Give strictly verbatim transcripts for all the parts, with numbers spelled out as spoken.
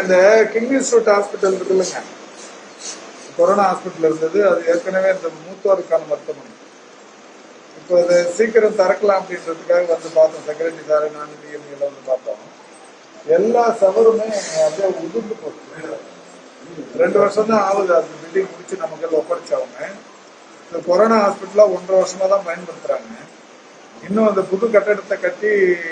இந்த king institute hospital இருக்குல்லங்க, corona hospital இருந்தது. அது ஏற்கனவே இந்த மூத்தோருக்கான மருத்துவமனை. இப்போ அது சீக்கிரம் திறக்கலாம் அப்படின்றதுக்காக வந்து பார்த்தோம். செக்ரட்டரி சார் நான் டிஎம்இல வந்து பார்த்தோம். எல்லா சவருமே அப்படியே உதிர்ந்து போச்சு. ரெண்டு வருஷம் தான் ஆகுது அந்த பில்டிங் முடிச்சு நமக்கு ஒப்படைச்சவங்க. இந்த கொரோனா ஹாஸ்பிட்டலா ஒன்றரை வருஷமா தான் பயன்படுத்துறாங்க. இன்னும் அந்த புது கட்டடத்தை கட்டி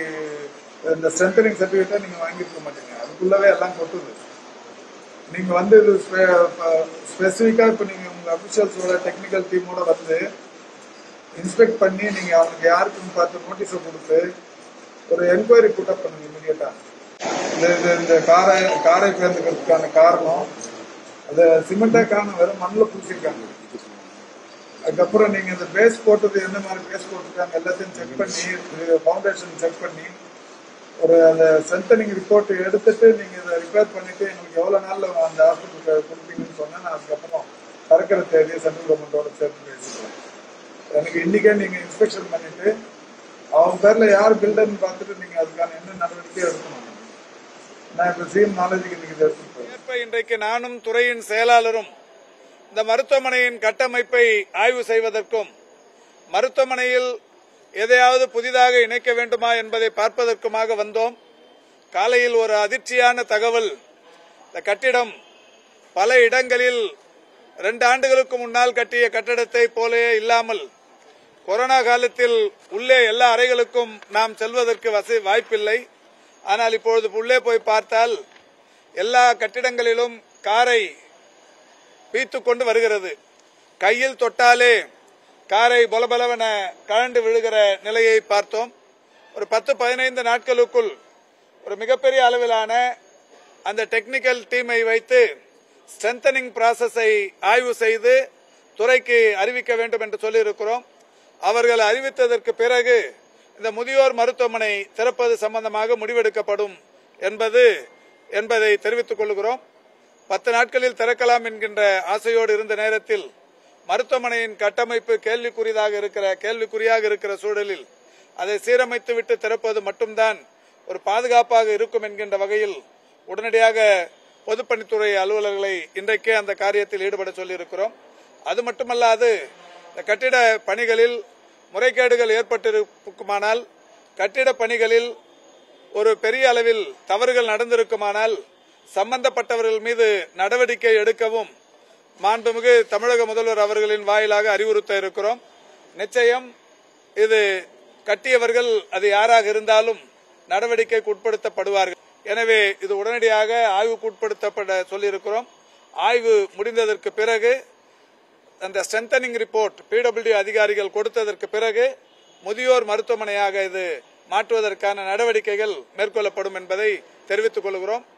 இந்த ஸ்ட்ரென்தனிங் சர்டிஃபிகேட்டை நீங்க வாங்கிருக்க மாட்டீங்க. அதுக்குள்ளவே எல்லாம் கொட்டுது. நீங்க வந்து இது ஸ்பெசிஃபிக்கா இப்ப நீங்க உங்க அபிஷியல்ஸோட டெக்னிக்கல் டீமோட வந்து இன்ஸ்பெக்ட் பண்ணி நீங்க அவங்களுக்கு யாருக்குன்னு பார்த்து நோட்டீஸை கொடுத்து ஒரு என்கொயரி புட்டப் பண்ணுங்க இமீடியட்டா. இந்த இந்த காரை காரை பேர்ந்துக்கிறதுக்கான காரணம் அது சிமெண்டா காரணம் வெறும் மண்ணில் பூசிருக்காங்க. அதுக்கப்புறம் நீங்க இந்த பேஸ் போட்டது எந்த மாதிரி பேஸ் போட்டிருக்காங்க எல்லாத்தையும் செக் பண்ணி ஃபவுண்டேஷன் செக் பண்ணி ஒரு அந்த ஸ்ட்ரென்தனிங் ரிப்போர்ட் எடுத்துட்டு நீங்க இதை ரிப்பேர் பண்ணிட்டு எங்களுக்கு எவ்வளவு நாள்ல அந்த ஹாஸ்பிட்டலுக்கு கொடுப்பீங்கன்னு சொன்னா நான் அதுக்கப்புறம் திறக்கிற தேதியை சென்ட்ரல் கவர்மெண்டோட சேர்த்து பேசிக்கிறேன். எனக்கு இன்னைக்கே நீங்க இன்ஸ்பெக்ஷன் பண்ணிட்டு அவங்க பேர்ல யார் பில்டர்னு பார்த்துட்டு நீங்க அதுக்கான என்ன நடவடிக்கை எடுக்கணும். நான் இப்ப சிஎம் நாலேஜுக்கு இன்னைக்கு எடுத்துட்டு இன்றைக்கு நானும் துறையின் செயலாளரும் இந்த மருத்துவமனையின் கட்டமைப்பை ஆய்வு செய்வதற்கும் மருத்துவமனையில் எதையாவது புதிதாக இணைக்க வேண்டுமா என்பதை பார்ப்பதற்குமாக வந்தோம். காலையில் ஒரு அதிர்ச்சியான தகவல். இந்த கட்டிடம் பல இடங்களில் இரண்டு ஆண்டுகளுக்கு முன்னால் கட்டிய கட்டடத்தை போலே இல்லாமல் கொரோனா காலத்தில் உள்ளே எல்லா அறைகளுக்கும் நாம் செல்வதற்கு வசதி வாய்ப்பில்லை. ஆனால் இப்பொழுது உள்ளே போய் பார்த்தால் எல்லா கட்டிடங்களிலும் காரை பீத்துக் கொண்டு வருகிறது. கையில் தொட்டாலே காரை பலபலவென கழண்டு விழுகிற நிலையை பார்த்தோம். ஒரு பத்து பதினைந்து நாட்களுக்குள் ஒரு மிகப்பெரிய அளவிலான அந்த டெக்னிக்கல் டீமை வைத்து ஸ்ட்ரென்தனிங் ப்ராசஸை ஆய்வு செய்து துறைக்கு அறிவிக்க வேண்டும் என்று சொல்லியிருக்கிறோம். அவர்கள் அறிவித்ததற்கு பிறகு இந்த முதியோர் மருத்துவமனை திறப்பது சம்பந்தமாக முடிவெடுக்கப்படும் என்பது என்பதை தெரிவித்துக் கொள்கிறோம். பத்து நாட்களில் திறக்கலாம் என்கின்ற ஆசையோடு இருந்த நேரத்தில் மருத்துவமனையின் கட்டமைப்பு கேள்விக்குறியாக இருக்கிற கேள்விக்குறியாக இருக்கிற சூழலில் அதை சீரமைத்து விட்டு திறப்பது மட்டும்தான் ஒரு பாதுகாப்பாக இருக்கும் என்கின்ற வகையில் உடனடியாக பொதுப்பணித்துறை அலுவலர்களை இன்றைக்கே அந்த காரியத்தில் ஈடுபட சொல்லியிருக்கிறோம். அது மட்டுமல்லாது இந்த கட்டிட பணிகளில் முறைகேடுகள் ஏற்பட்டிருக்குமானால், கட்டிட பணிகளில் ஒரு பெரிய அளவில் தவறுகள் நடந்திருக்குமானால் சம்பந்தப்பட்டவர்கள் மீது நடவடிக்கை எடுக்கவும் மாண்புமிகு தமிழக முதல்வர் அவர்களின் வாயிலாக அறிவுறுத்த இருக்கிறோம். நிச்சயம் இது கட்டியவர்கள் அது யாராக இருந்தாலும் நடவடிக்கைக்கு உட்படுத்தப்படுவார்கள். எனவே இது உடனடியாக ஆய்வுக்கு உட்படுத்தப்பட சொல்லியிருக்கிறோம். ஆய்வு முடிந்ததற்கு பிறகு அந்த ஸ்ட்ரென்தனிங் ரிப்போர்ட் பிடபிள்யூடி அதிகாரிகள் கொடுத்ததற்கு பிறகு முதியோர் மருத்துவமனையாக இது மாற்றுவதற்கான நடவடிக்கைகள் மேற்கொள்ளப்படும் என்பதை தெரிவித்துக் கொள்கிறோம்.